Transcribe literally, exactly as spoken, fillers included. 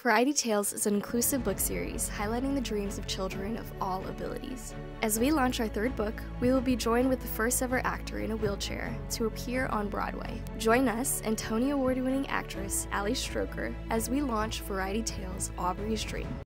Variety Tales is an inclusive book series highlighting the dreams of children of all abilities. As we launch our third book, we will be joined with the first ever actor in a wheelchair to appear on Broadway. Join us and Tony Award-winning actress Ali Stroker as we launch Variety Tales' Aubrey's Dream.